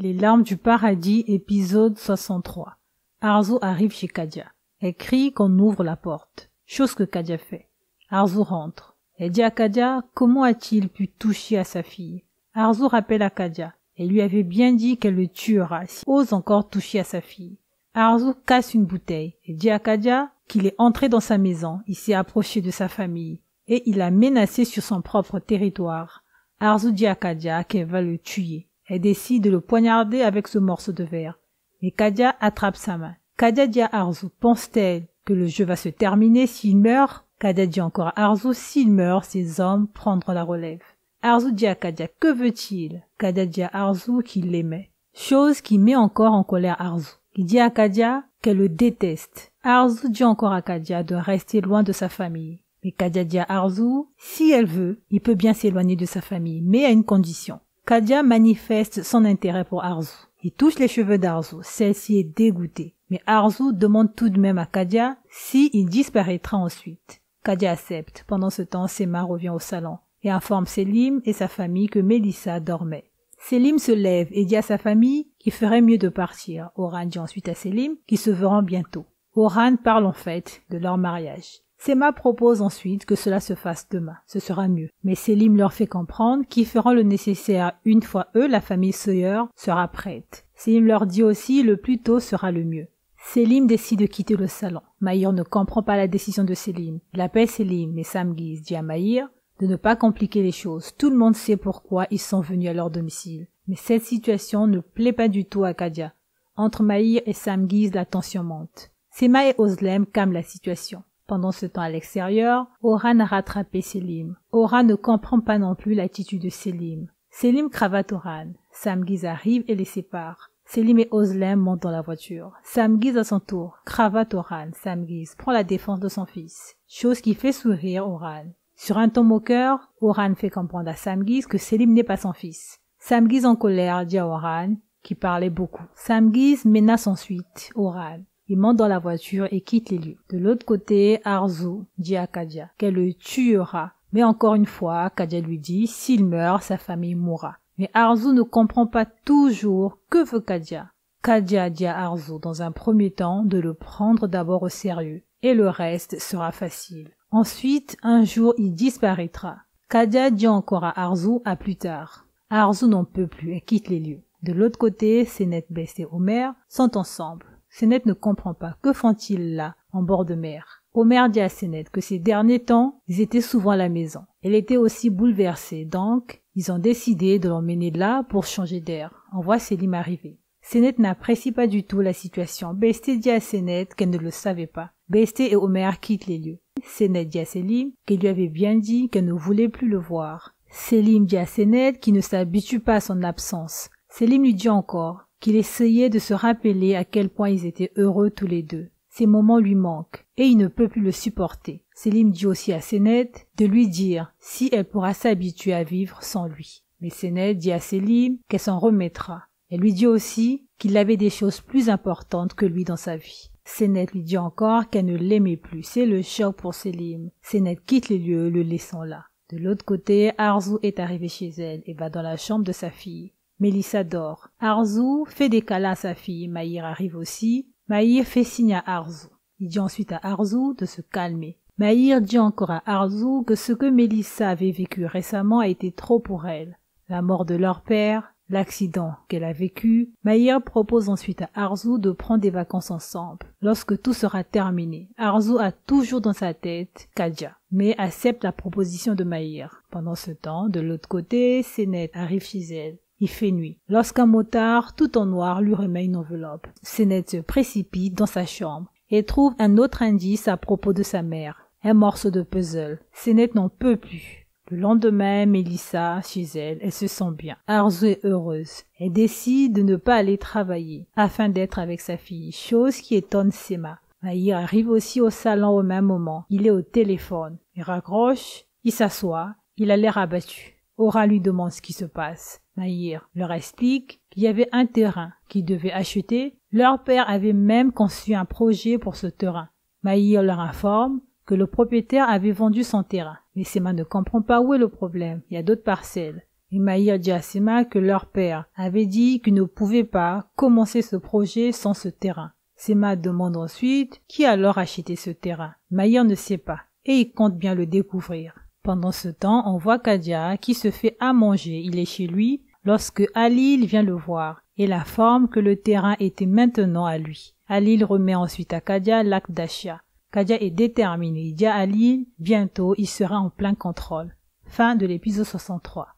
Les larmes du paradis, épisode 63. Arzu arrive chez Kadia. Elle crie qu'on ouvre la porte, chose que Kadia fait. Arzu rentre. Elle dit à Kadia comment a-t-il pu toucher à sa fille. Arzu rappelle à Kadia. Elle lui avait bien dit qu'elle le tuera s'il ose encore toucher à sa fille. Arzu casse une bouteille et dit à Kadia qu'il est entré dans sa maison, il s'est approché de sa famille et il a menacé sur son propre territoire. Arzu dit à Kadia qu'elle va le tuer. Elle décide de le poignarder avec ce morceau de verre. Mais Kadia attrape sa main. Kadia dit à Arzu, pense-t-elle que le jeu va se terminer s'il meurt? Kadia dit encore à Arzu, s'il meurt, ses hommes prendront la relève. Arzu dit à Kadia, que veut-il? Kadia dit à Arzu qu'il l'aimait. Chose qui met encore en colère Arzu. Il dit à Kadia qu'elle le déteste. Arzu dit encore à Kadia de rester loin de sa famille. Mais Kadia dit à Arzu, si elle veut, il peut bien s'éloigner de sa famille, mais à une condition. Kadia manifeste son intérêt pour Arzu. Il touche les cheveux d'Arzu. Celle-ci est dégoûtée. Mais Arzu demande tout de même à Kadia s'il disparaîtra ensuite. Kadia accepte. Pendant ce temps, Sema revient au salon et informe Selim et sa famille que Mélissa dormait. Selim se lève et dit à sa famille qu'il ferait mieux de partir. Orhan dit ensuite à Selim qu'ils se verront bientôt. Orhan parle en fait de leur mariage. Sema propose ensuite que cela se fasse demain, ce sera mieux. Mais Selim leur fait comprendre qu'ils feront le nécessaire une fois la famille Sawyer, sera prête. Selim leur dit aussi le plus tôt sera le mieux. Selim décide de quitter le salon. Mahir ne comprend pas la décision de Selim. Il appelle Selim, mais Samgiz dit à Mahir de ne pas compliquer les choses. Tout le monde sait pourquoi ils sont venus à leur domicile. Mais cette situation ne plaît pas du tout à Kadia. Entre Mahir et Samgiz, la tension monte. Sema et Ozlem calment la situation. Pendant ce temps à l'extérieur, Orhan a rattrapé Selim. Orhan ne comprend pas non plus l'attitude de Selim. Selim cravate Orhan. Samgiz arrive et les sépare. Selim et Ozlem montent dans la voiture. Samgiz à son tour cravate Orhan. Samgiz prend la défense de son fils, chose qui fait sourire Orhan. Sur un ton moqueur, Orhan fait comprendre à Samgiz que Selim n'est pas son fils. Samgiz en colère dit à Orhan, qui parlait beaucoup. Samgiz menace ensuite Orhan. Il monte dans la voiture et quitte les lieux. De l'autre côté, Arzu dit à Kadia qu'elle le tuera. Mais encore une fois, Kadia lui dit, s'il meurt, sa famille mourra. Mais Arzu ne comprend pas toujours que veut Kadia. Kadia dit à Arzu dans un premier temps de le prendre d'abord au sérieux. Et le reste sera facile. Ensuite, un jour, il disparaîtra. Kadia dit encore à Arzu à plus tard. Arzu n'en peut plus et quitte les lieux. De l'autre côté, Senet, Best et Omer sont ensemble. Senet ne comprend pas. Que font-ils là, en bord de mer? Omer dit à Senet que ces derniers temps, ils étaient souvent à la maison. Elle était aussi bouleversée, donc ils ont décidé de l'emmener là pour changer d'air. On voit Selim arriver. Senet n'apprécie pas du tout la situation. Besté dit à Senet qu'elle ne le savait pas. Besté et Omer quittent les lieux. Senet dit à Selim qu'elle lui avait bien dit qu'elle ne voulait plus le voir. Selim dit à Senet qu'il ne s'habitue pas à son absence. Selim lui dit encore qu'il essayait de se rappeler à quel point ils étaient heureux tous les deux. Ces moments lui manquent et il ne peut plus le supporter. Selim dit aussi à Senet de lui dire si elle pourra s'habituer à vivre sans lui. Mais Senet dit à Selim qu'elle s'en remettra. Elle lui dit aussi qu'il avait des choses plus importantes que lui dans sa vie. Senet lui dit encore qu'elle ne l'aimait plus. C'est le choc pour Selim. Senet quitte les lieux, le laissant là. De l'autre côté, Arzu est arrivé chez elle et va dans la chambre de sa fille. Mélissa dort. Arzu fait des câlins à sa fille. Mahir arrive aussi. Mahir fait signe à Arzu. Il dit ensuite à Arzu de se calmer. Mahir dit encore à Arzu que ce que Mélissa avait vécu récemment a été trop pour elle. La mort de leur père, l'accident qu'elle a vécu. Mahir propose ensuite à Arzu de prendre des vacances ensemble. Lorsque tout sera terminé, Arzu a toujours dans sa tête Kadia, mais accepte la proposition de Mahir. Pendant ce temps, de l'autre côté, Senet arrive chez elle. Il fait nuit. Lorsqu'un motard, tout en noir, lui remet une enveloppe. Senet se précipite dans sa chambre et trouve un autre indice à propos de sa mère. Un morceau de puzzle. Senet n'en peut plus. Le lendemain, Mélissa, chez elle, elle se sent bien. Arzu est heureuse. Elle décide de ne pas aller travailler, afin d'être avec sa fille, chose qui étonne Sema. Mahir arrive aussi au salon au même moment. Il est au téléphone. Il raccroche, il s'assoit, il a l'air abattu. Ora lui demande ce qui se passe. Mahir leur explique qu'il y avait un terrain qu'ils devaient acheter. Leur père avait même conçu un projet pour ce terrain. Mahir leur informe que le propriétaire avait vendu son terrain. Mais Sema ne comprend pas où est le problème. Il y a d'autres parcelles. Et Mahir dit à Sema que leur père avait dit qu'il ne pouvait pas commencer ce projet sans ce terrain. Sema demande ensuite qui a alors acheté ce terrain. Mahir ne sait pas et il compte bien le découvrir. Pendant ce temps, on voit Kadia qui se fait à manger. Il est chez lui lorsque Halil vient le voir et l'informe que le terrain était maintenant à lui. Halil remet ensuite à Kadia l'acte d'achat. Kadia est déterminé. Il dit à Halil, bientôt il sera en plein contrôle. Fin de l'épisode 63.